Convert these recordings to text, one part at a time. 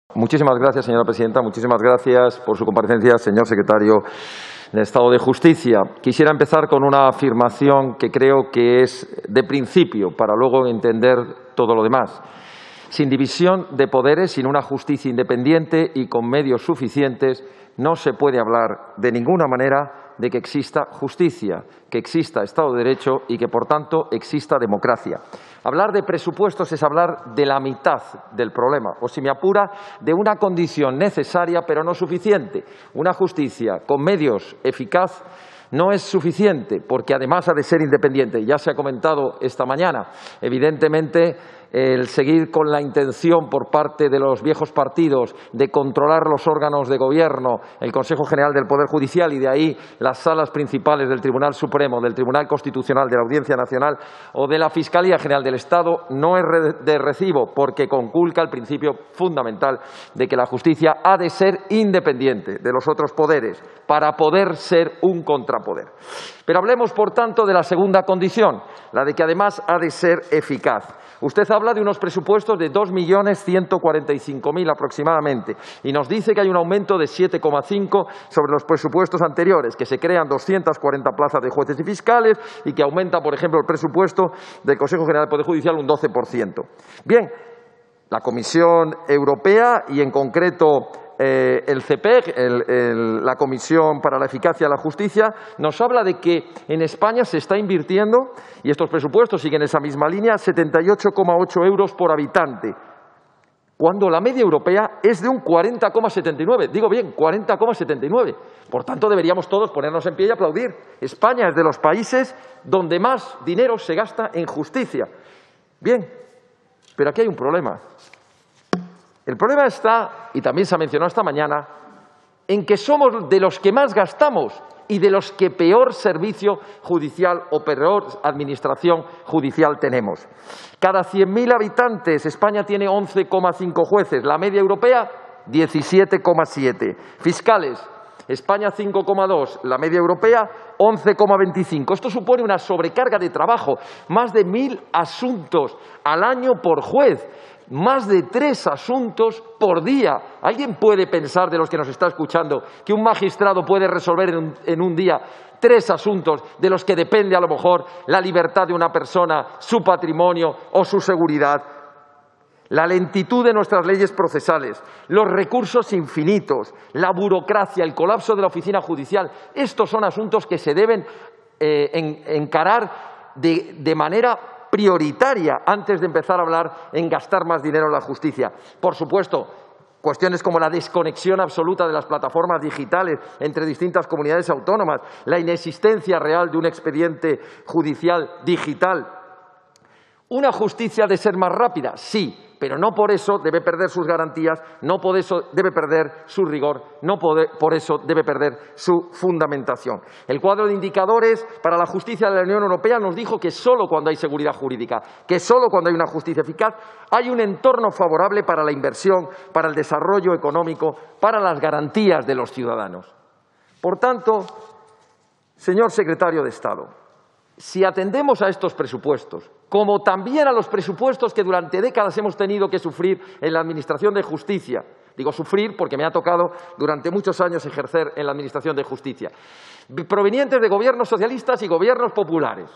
Muchísimas gracias, señora presidenta. Muchísimas gracias por su comparecencia, señor secretario de Estado de Justicia. Quisiera empezar con una afirmación que creo que es de principio para luego entender todo lo demás. Sin división de poderes, sin una justicia independiente y con medios suficientes, no se puede hablar de ninguna manera de que exista justicia, que exista Estado de Derecho y que, por tanto, exista democracia. Hablar de presupuestos es hablar de la mitad del problema, o, si me apura, de una condición necesaria pero no suficiente. Una justicia con medios eficaz no es suficiente, porque además ha de ser independiente. Ya se ha comentado esta mañana. Evidentemente, el seguir con la intención por parte de los viejos partidos de controlar los órganos de gobierno, el Consejo General del Poder Judicial y de ahí las salas principales del Tribunal Supremo, del Tribunal Constitucional, de la Audiencia Nacional o de la Fiscalía General del Estado no es de recibo, porque conculca el principio fundamental de que la justicia ha de ser independiente de los otros poderes para poder ser un contrapoder. Pero hablemos, por tanto, de la segunda condición, la de que además ha de ser eficaz. Usted habla de unos presupuestos de 2.145.000 aproximadamente y nos dice que hay un aumento de 7,5 sobre los presupuestos anteriores, que se crean 240 plazas de jueces y fiscales y que aumenta, por ejemplo, el presupuesto del Consejo General del Poder Judicial un 12%. Bien, la Comisión Europea y, en concreto, el CEPEG, la Comisión para la Eficacia de la Justicia, nos habla de que en España se está invirtiendo, y estos presupuestos siguen esa misma línea, 78,8 euros por habitante, cuando la media europea es de un 40,79. Digo bien, 40,79. Por tanto, deberíamos todos ponernos en pie y aplaudir. España es de los países donde más dinero se gasta en justicia. Bien, pero aquí hay un problema. El problema está, y también se ha mencionado esta mañana, en que somos de los que más gastamos y de los que peor servicio judicial o peor administración judicial tenemos. Cada 100.000 habitantes, España tiene 11,5 jueces, la media europea 17,7. Fiscales, España 5,2, la media europea 11,25. Esto supone una sobrecarga de trabajo, más de 1.000 asuntos al año por juez. Más de 3 asuntos por día. ¿Alguien puede pensar, de los que nos está escuchando, que un magistrado puede resolver en un día 3 asuntos de los que depende a lo mejor la libertad de una persona, su patrimonio o su seguridad? La lentitud de nuestras leyes procesales, los recursos infinitos, la burocracia, el colapso de la oficina judicial, estos son asuntos que se deben encarar de manera prioritaria antes de empezar a hablar en gastar más dinero en la justicia. Por supuesto, cuestiones como la desconexión absoluta de las plataformas digitales entre distintas comunidades autónomas, la inexistencia real de un expediente judicial digital. ¿Una justicia ha de ser más rápida? Sí, pero no por eso debe perder sus garantías, no por eso debe perder su rigor, no por eso debe perder su fundamentación. El cuadro de indicadores para la justicia de la Unión Europea nos dijo que solo cuando hay seguridad jurídica, que solo cuando hay una justicia eficaz, hay un entorno favorable para la inversión, para el desarrollo económico, para las garantías de los ciudadanos. Por tanto, señor secretario de Estado, si atendemos a estos presupuestos, como también a los presupuestos que durante décadas hemos tenido que sufrir en la Administración de Justicia, digo sufrir porque me ha tocado durante muchos años ejercer en la Administración de Justicia, provenientes de gobiernos socialistas y gobiernos populares,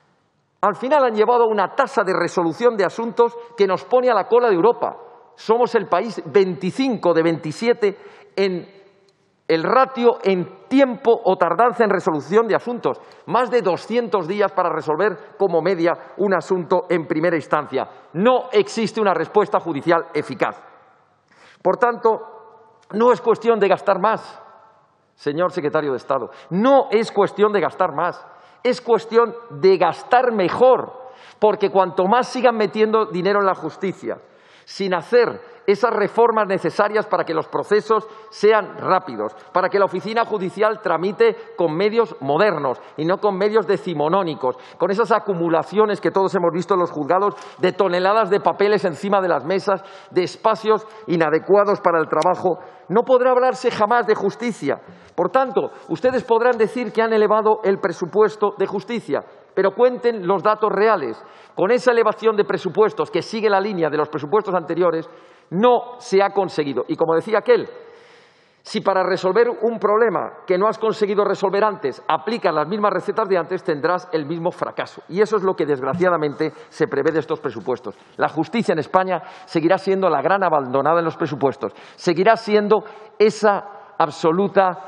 al final han llevado a una tasa de resolución de asuntos que nos pone a la cola de Europa. Somos el país 25 de 27 en el ratio en tiempo o tardanza en resolución de asuntos. Más de 200 días para resolver como media un asunto en primera instancia. No existe una respuesta judicial eficaz. Por tanto, no es cuestión de gastar más, señor secretario de Estado. No es cuestión de gastar más. Es cuestión de gastar mejor. Porque cuanto más sigan metiendo dinero en la justicia, sin hacer esas reformas necesarias para que los procesos sean rápidos, para que la oficina judicial tramite con medios modernos y no con medios decimonónicos, con esas acumulaciones que todos hemos visto en los juzgados de toneladas de papeles encima de las mesas, de espacios inadecuados para el trabajo, no podrá hablarse jamás de justicia. Por tanto, ustedes podrán decir que han elevado el presupuesto de justicia. pero cuenten los datos reales. Con esa elevación de presupuestos que sigue la línea de los presupuestos anteriores, no se ha conseguido. Y como decía aquel, si para resolver un problema que no has conseguido resolver antes aplicas las mismas recetas de antes, tendrás el mismo fracaso. Y eso es lo que, desgraciadamente, se prevé de estos presupuestos. La justicia en España seguirá siendo la gran abandonada en los presupuestos. Seguirá siendo esa absoluta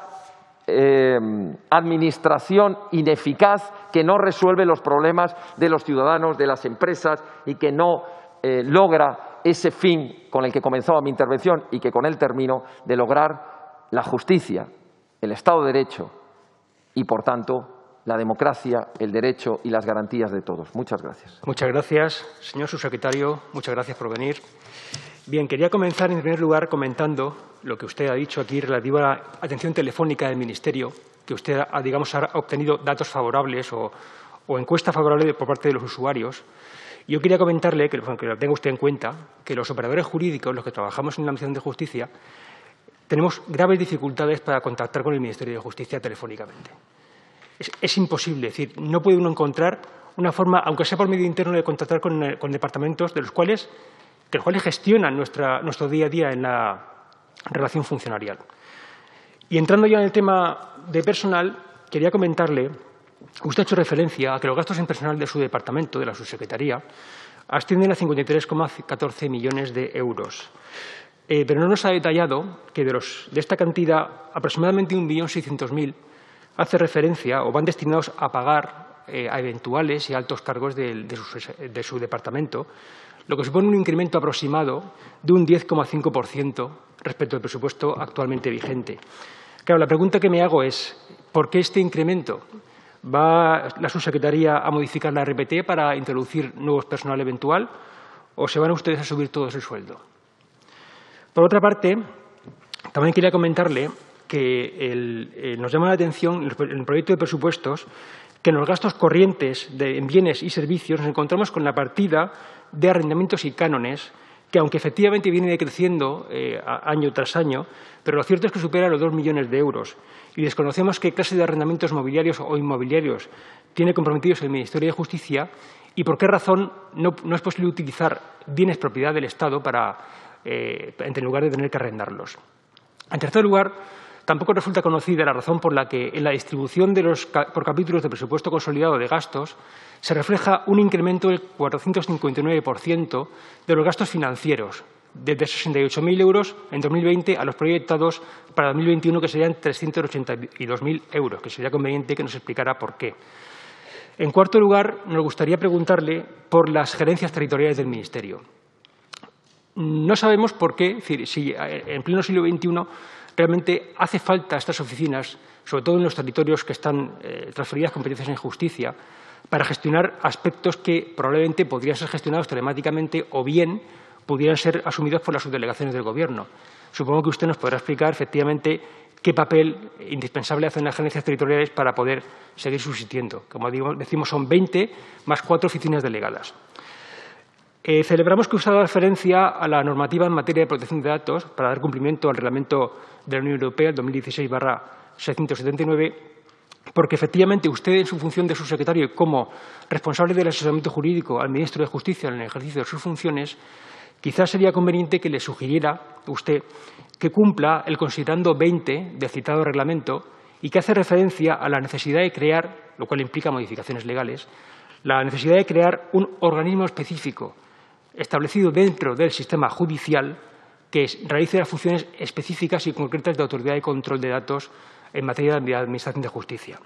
administración ineficaz que no resuelve los problemas de los ciudadanos, de las empresas y que no logra ese fin con el que comenzaba mi intervención y que con él termino, de lograr la justicia, el Estado de Derecho y, por tanto, la democracia, el derecho y las garantías de todos. Muchas gracias. Muchas gracias, señor subsecretario. Muchas gracias por venir. Bien, quería comenzar en primer lugar comentando lo que usted ha dicho aquí relativo a la atención telefónica del Ministerio, que usted ha obtenido datos favorables o encuesta favorable por parte de los usuarios. Yo quería comentarle, que lo tenga usted en cuenta, que los operadores jurídicos, los que trabajamos en la Administración de Justicia, tenemos graves dificultades para contactar con el Ministerio de Justicia telefónicamente. Es imposible, es decir, no puede uno encontrar una forma, aunque sea por medio interno, de contactar con departamentos de los cuales gestionan nuestro día a día en la relación funcionarial. Y entrando ya en el tema de personal, quería comentarle, usted ha hecho referencia a que los gastos en personal de su departamento, de la subsecretaría, ascienden a 53,14 millones de euros. Pero no nos ha detallado que de esta cantidad, aproximadamente 1.600.000 hace referencia o van destinados a pagar a eventuales y altos cargos de su departamento, lo que supone un incremento aproximado de un 10,5% respecto al presupuesto actualmente vigente. Claro, la pregunta que me hago es, ¿por qué este incremento? ¿Va la subsecretaría a modificar la RPT para introducir nuevo personal eventual o se van ustedes a subir todos el sueldo? Por otra parte, también quería comentarle que nos llama la atención en el proyecto de presupuestos que en los gastos corrientes en bienes y servicios nos encontramos con la partida de arrendamientos y cánones, que aunque efectivamente viene decreciendo año tras año, pero lo cierto es que supera los 2 millones de euros. Y desconocemos qué clase de arrendamientos mobiliarios o inmobiliarios tiene comprometidos el Ministerio de Justicia y por qué razón no es posible utilizar bienes propiedad del Estado en lugar de tener que arrendarlos. En tercer lugar, tampoco resulta conocida la razón por la que en la distribución por capítulos de presupuesto consolidado de gastos se refleja un incremento del 459% de los gastos financieros, desde 68.000 euros en 2020 a los proyectados para 2021, que serían 382.000 euros, que sería conveniente que nos explicara por qué. En cuarto lugar, nos gustaría preguntarle por las gerencias territoriales del Ministerio. No sabemos por qué, es decir, si en pleno siglo XXI realmente hace falta estas oficinas, sobre todo en los territorios que están transferidas competencias en justicia, para gestionar aspectos que probablemente podrían ser gestionados telemáticamente o bien pudieran ser asumidos por las subdelegaciones del Gobierno. Supongo que usted nos podrá explicar efectivamente qué papel indispensable hacen las gerencias territoriales para poder seguir subsistiendo. Como decimos, son 20 más 4 oficinas delegadas. Celebramos que usted haga referencia a la normativa en materia de protección de datos para dar cumplimiento al Reglamento de la Unión Europea, el 2016/679, porque efectivamente usted, en su función de subsecretario y como responsable del asesoramiento jurídico al Ministro de Justicia en el ejercicio de sus funciones, quizás sería conveniente que le sugiriera usted que cumpla el considerando 20 del citado reglamento y que hace referencia a la necesidad de crear, lo cual implica modificaciones legales, la necesidad de crear un organismo específico establecido dentro del sistema judicial que realice las funciones específicas y concretas de autoridad de control de datos en materia de administración de justicia.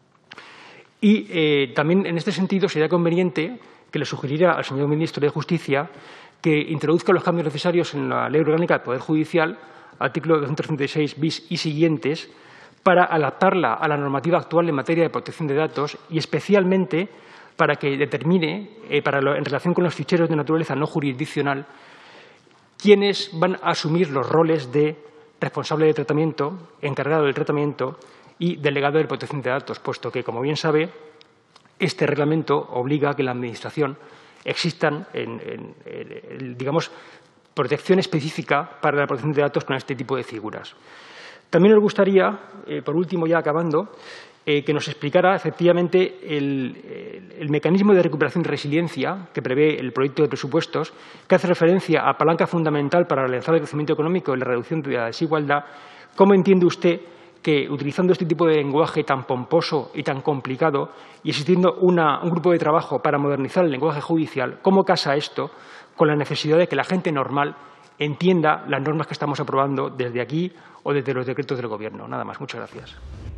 Y también en este sentido sería conveniente que le sugiriera al señor Ministro de Justicia que introduzca los cambios necesarios en la Ley Orgánica del Poder Judicial, artículo 236 bis y siguientes, para adaptarla a la normativa actual en materia de protección de datos y especialmente para que determine, en relación con los ficheros de naturaleza no jurisdiccional, quiénes van a asumir los roles de responsable de tratamiento, encargado del tratamiento y delegado de protección de datos, puesto que, como bien sabe, este reglamento obliga a que en la Administración existan, digamos, protección específica para la protección de datos con este tipo de figuras. También nos gustaría, por último, ya acabando, que nos explicara efectivamente el mecanismo de recuperación y resiliencia que prevé el proyecto de presupuestos, que hace referencia a palanca fundamental para realizar el crecimiento económico y la reducción de la desigualdad. ¿Cómo entiende usted que, utilizando este tipo de lenguaje tan pomposo y tan complicado y existiendo un grupo de trabajo para modernizar el lenguaje judicial, cómo casa esto con la necesidad de que la gente normal entienda las normas que estamos aprobando desde aquí o desde los decretos del Gobierno? Nada más. Muchas gracias.